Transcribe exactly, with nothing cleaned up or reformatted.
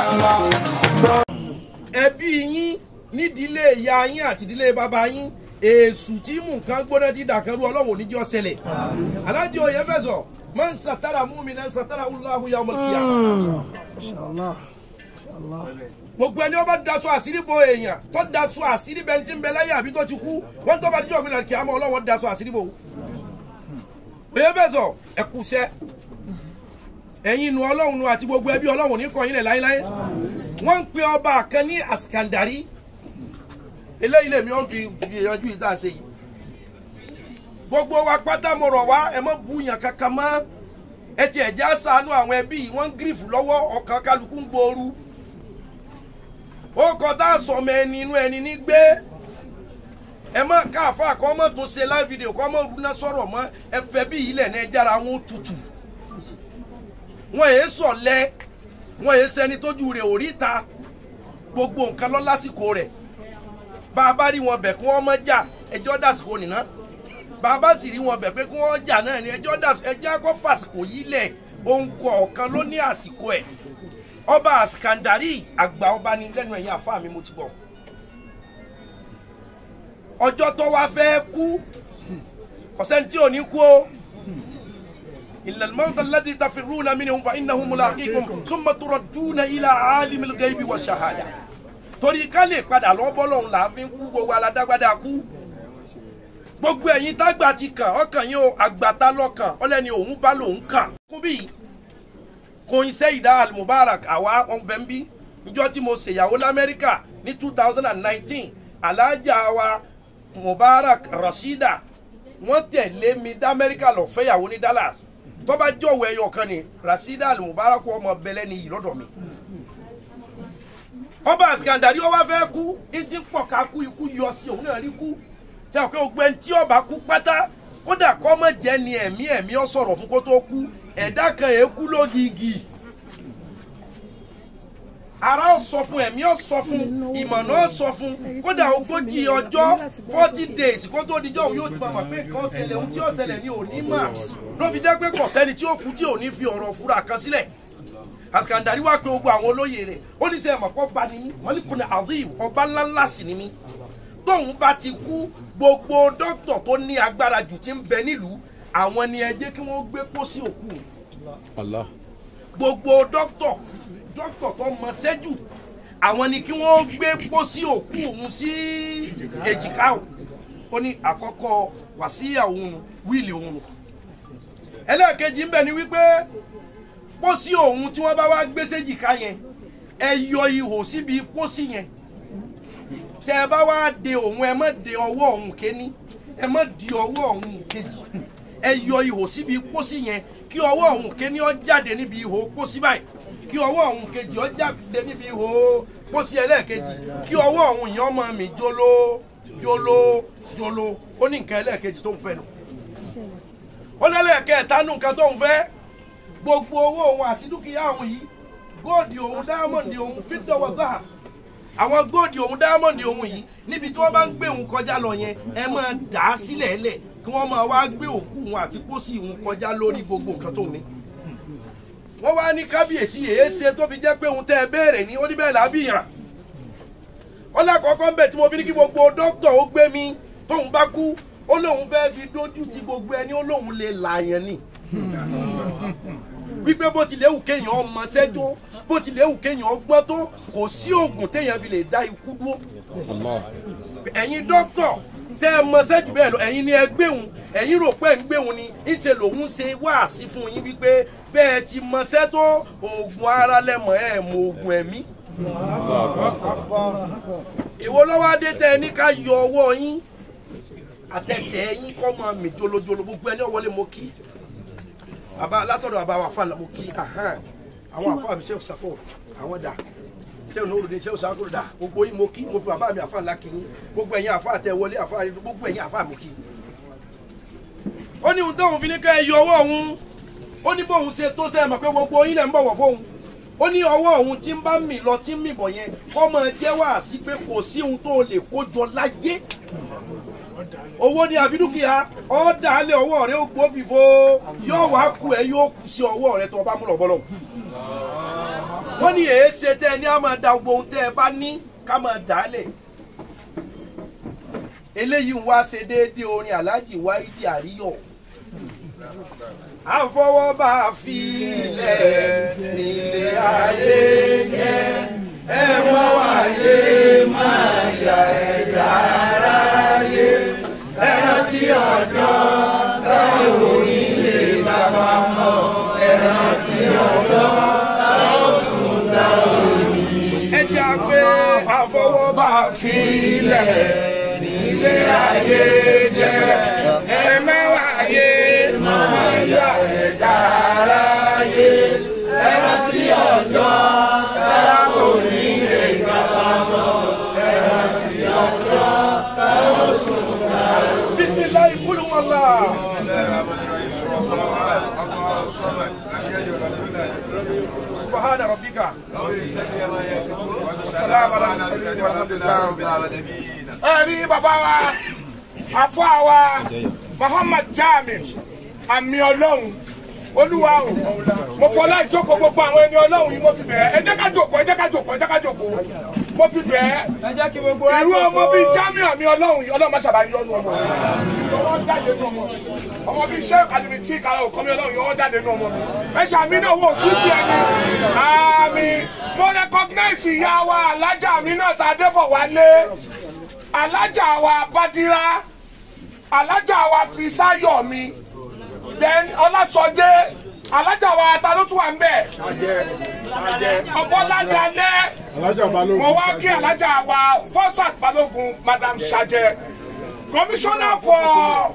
ẹbí yín nídìílé ìyá yín àti ìdílé bàbá yín èṣù tí mú nǹkan gbóná ti dàkẹ́rù ọlọ́run oníjọ́ ṣẹlẹ̀ alájí oyè fẹsọ̀ man satara mu'minan satara Allahu yawmal qiyamah. Inshallah. Inshallah. Gbogbo ẹni ó bá daṣọ àṣírí bo èèyàn tó daṣọ àṣírí bẹni tí ń bẹ láyé àbí tó ti kú wọ́n tó bá díjọ́ gbìyànjú kí á mọ ọlọ́wọ́ daṣọ àṣírí bo. Oyè fẹsọ̀ ẹ̀kúṣẹ́ ẹ̀yin nu ọlọ́run nu àti gbogbo ẹbí ọlọ́run ní kọ̀yìn lẹ̀ láéláé wọ́n ń pe ọba kan ní Askandari eléyìí lèmi ó fi gbìyànjú yìí tá a ṣe yìí gbogbo wa pátá mo rọ̀ wá ẹ mọ́ búyàn kankan mọ́ ẹ ti ẹ̀já ṣàánú àwọn ẹbí yìí wọ́n ń gírífù lọ́wọ́ ọkàn kálukú ń gbooru ó kọ́ tá a sọmọ ẹni inú ẹni ní gbé ẹ mọ́ káàfà kọ́ mọ́ tó ṣe live video kọ́ mọ́ rúná sọ̀rọ̀ mọ́ ẹ fẹ́ bí ilẹ̀ ní ẹjára wọn tutù wọn èé sọ̀lẹ́ wọn èé sẹni tójú rẹ̀ òríta gbogbo nǹkan lọ lásìkò rẹ̀ bá a bá rí wọn bẹ̀ kí wọ́n mọ́ jà ẹjọ́ dàsìkò nìna bá a bá sì rí wọn bẹ̀ pé kí wọ́n jà náà ni ẹjọ́ dàsìkò ẹjọ́ akọ́ fàsìkò yìí lẹ̀ ohun kọ̀ọ̀kan ló ní àsìkò ẹ̀ ọba Askandari àgbà ọba ní lẹ́nu ẹ̀yìn àfáà mi mo ti bọ̀ ọjọ́ tó wá fẹ́ kú ọ̀sẹ̀ tí ò ní kú o. إلا الموت الذي تفرون منه فإنه ملاقيكم ثم تردون إلى عالم الغيب والشهادة torí ká lè padà lọ bọ́lọ́hun là ń fi kú gbogbo aládágbádá kú gbogbo ẹ̀yin tágbà ti kàn ọkàn yín o àgbàtà lọ́kàn ọlẹ́ni òun bá lòun kàn kún bí kò ń ṣe ìdá al-Mubarak àwa ọ̀bẹ ń bí níjọ́ tí mo ṣèyàwó lamẹ́ríkà ní two thousand nineteen alájà wa Mubarak Rashida wọ́n tẹ̀lé mi dá amẹ́ríkà lọ fẹ́yàwó ní Dallas tó bá jọ̀wọ́ ẹyọ kan ni Rashida al-Mubarak ọmọ bẹlẹ ní ìlọ́dọ̀ mi ọba Askandari ó wá fẹ́ kú ìtì pọ̀ ká kú ikú yọ sí òun náà rí kú ṣe àwọn ọgbẹ́ tí ọba kú pátá kódà kọ́ mọ̀ jẹ́ ni ẹ̀mí ẹ̀mí ọ sọ̀rọ̀ fún kó tó kú ẹ̀dá kan èékú lógìgì ara ó sọ fún ẹ̀mí ó sọ fún ìmọ̀nà ó sọ fún kódà ogójì ọjọ́ forty days kó tó dijọ́ òun yóò ti máa mọ̀ pé nǹkan ṣẹlẹ̀ ohun tí ó ṣẹlẹ̀ ní òní mà ló fi jẹ́ pé kò sẹ́ni tí ó kú tí ò ní fi ọ̀rọ̀ fura kan sílẹ̀ Askandari wá pé gbogbo àwọn olóyè rẹ̀ ó ní sẹ́yìn mọ̀kọ́ bá ní mí mọ́líkùnrin azim ọba ńláńlá sì ní mí tóun bá ti kú gbogbo dókítà tó ní agbára jù tí ń bẹ nílùú àwọn ni ẹ jẹ́ kí wọ́n gbé pósí òkú gbogbo dókítà dókítà tó mọ sẹ́jù àwọn ni kí wọ́n gbé pósí òkú òun sí èjìká ó ní àkọ́kọ́ wàsíyà òun wíìlì òun ẹlẹ́ẹ̀kejì ń bẹ ni wípé pósí òun tí wọ́n bá wá gbé séjìká yẹn ẹ yọ ihò síbi pósí yẹn tẹ ẹ bá wá de òun ẹ má de ọwọ́ òun kéní ẹ má di ọwọ́ òun kejì ẹ yọ ihò síbi pósí yẹn kí ọwọ́ òun kéní ó jáde níbi ihò pósí báyìí kí ọwọ́ òun kejì ó jáde níbi ihò pósí ẹlẹ́ẹ̀kejì kí ọwọ́ òun yẹn ọmọ mi jóló jóló jóló ó ní nǹkan ẹlẹ́ẹ̀kejì tó ń fẹ́ nù ó lẹ́lẹ́ẹ̀kẹta nù nǹkan tó ń fẹ́ gbogbo owó òun àti dúkìá òun yìí góòdì òun dáámọ̀ndì òun fídọ̀wọ̀ dáa àwọn góòdì òun dáámọ̀ndì òun yìí níbi tí wọ́n bá ń gbé òun kọjá lọ yẹn ẹ máa dà á sílẹ̀ ẹlẹ̀ kí wọ́n máa wá gbé òkú òun àti pósí òun kọjá lórí gbogbo nǹkan tó ní. wọ́n wá ní kábíyèsí èéṣe tó fi jẹ́ pé òun tẹ́ ẹ béèrè ní oníbẹ̀ làbíyàn. ó lákọ̀ọ́kọ́ ń bẹ̀ tí mo fi ní kí gbogbo dókítà ó gbé mi tóun bá kú ó lóun fẹ́ fi dójú ti gbogbo ẹni ó lóun lè làyàn ni wípé bó tilẹ̀ wù kéèyàn ọmọ sẹ́jọ́ bó tilẹ̀ wù kéèyàn ọgbọ́n tó kò sí oògùn téèyàn fi lè dá ikú dúró. ẹ̀yin dókítà tẹ́ ẹ mọ sẹ́jù bẹ́ẹ̀ lọ ẹ̀yin ni ẹ gbéhùn ẹ̀yin rò pé ẹ̀ ń gbéhùn ni ìṣe lòun ṣe wáàsí fún yín wípé bẹ́ẹ̀ ti mọ sẹ́tọ́ oògùn ara lẹ́mọ̀ ẹ̀ mọ oògùn ẹ̀mí. èwo ló wá dé tẹ́ ẹ ní ká yọ ọwọ́ yín àtẹsẹ̀ yín kọ́ mọ mi jolojolo gbogbo ẹni ọwọ́lé mo kí àbá látọ̀dọ̀ àbá wa fà mo kí àwọn àfáà mi Sheikh sàkó àwọn dà Sheikh Nurudeen Sheikh sàkó dà gbogbo yín mo kí mo fi bàbá mi àfáà ńlá kí yín gbogbo ẹ̀yin àfáà tẹ wọlé àfáà rí gbogbo ẹ̀yin àfáà mo kí. ó ní ohun tóun fi ní ká ẹ yọ ọwọ́ òun ó ní bóun ṣe tó sẹ́ẹ̀ mọ̀ pé gbogbo yín lẹ̀ ń bọ̀wọ̀ fóun ó ní ọwọ́ òun tí ń bá mì lọ tí ń mì bọ̀ yẹn kọ́ máa jẹ́ wàásí pé kò sí ohun tó lè kó jọ láyé owó ní àbídúkìá ọ̀dà alẹ́ ọwọ́ rẹ ó gbó fìfo yóò wá kú ẹ yóò kú sí ọwọ́ rẹ tó bá múlọ̀ bọ́lọ̀ wọ́n ní èé ṣe tẹ́ ẹ ní a máa da gbogbo ohun tẹ́ ẹ bá ní ká máa dálẹ̀ eléyìí ń wá ṣe déédéé orin Alhaji Wáídì Àríyọ̀ àfọwọ́bá fi ilẹ̀ nílé ayé yẹn ẹ mọ́ wáyé máa yà ẹ̀dá aráyé ẹ rántí ọjọ́ táwọn onílé bàbá mọ́ ẹ rántí ọjọ́ táwọn sùn táwọn òní. ẹ jẹ́ àgbẹ̀ àfọwọ́bá fi ilẹ̀ nílé ayé jẹ́ ẹ mọ́ wáyé máa yà ẹ̀dá aráyé ẹ rántí ọjọ́ táwọn onílé bàbá mọ́ ẹ rántí ọjọ́ táwọn sùn táwọn òní. Bismillahi kul huwallah. Subhana rabbika. Assalamu alaikum warahmatullahi wabarakatuh. Ẹ̀rí bàbá wa, àfọ́ àwa, Muhammad Jami, àmì Ọlọ́run, Olúwa o, mo fọlá ìjókòó gbogbo àwọn ẹni Ọlọ́run yìí mo fi bẹ̀rẹ̀, ẹ jẹ́ ká jókòó, ẹ jẹ́ ká jókòó, ẹ jẹ́ ká jókòó, mo fi bẹ̀rẹ̀, irú ọmọ bíi Jami àmì Ọlọ́run yìí, Ọlọ́run má ṣàbá yọ ọ́nù ọmọ, ọmọ jáde nù ọmọ, ọmọ bíi Sheikh àdìmí tí kàrà òkọ́ mi Ọlọ́run yìí, ọmọ jáde nù ọmọ, ẹ ṣàmì náà wò kú ti ẹni, àmì, mo recognize ìyá wa Alájà Aminat Adébọ̀wálé, Alájà wa Bádírá, Alájà wa Fisáyọ̀mí, then Ọlásọdé, Alájà wa ta ló tún wà ń bẹ̀? Ọbọ́ládalẹ́, mo wá kí Alájà wa Fọ́sàt Balógun, Madam Ṣàjẹ́, Commissioner for.